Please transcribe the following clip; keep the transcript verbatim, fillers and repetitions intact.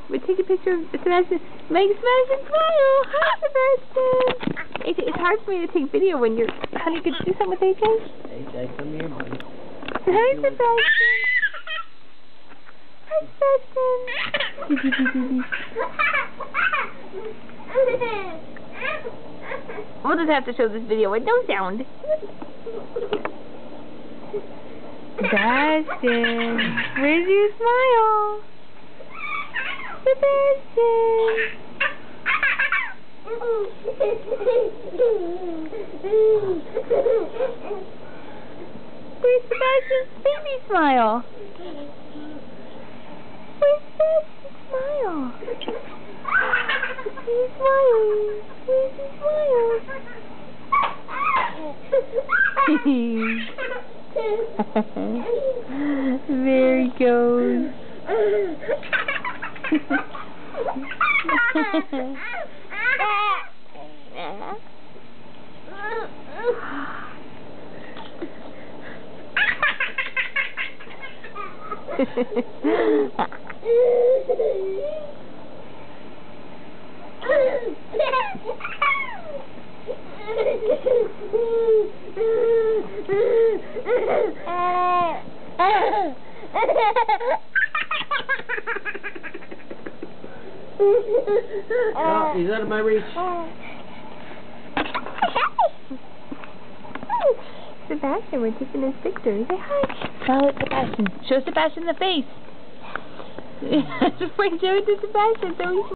But take a picture of Sebastian. Make Sebastian smile. Hi, Sebastian. A J, it's hard for me to take video when you're... Honey, could you do something with A J? A J, come here, buddy. Hi, Sebastian. Hi, Sebastian. We'll just have to show this video with no sound. Sebastian, where's your smile? Sebastian. Where's Sebastian's baby smile? Where's Sebastian's smile? He's smiling. Where's his smile? There he goes. Oh, he's out of my reach. Sebastian, we're taking his picture. Say hi. Smile at Sebastian. Show Sebastian the face. Just wait, show it to Sebastian so he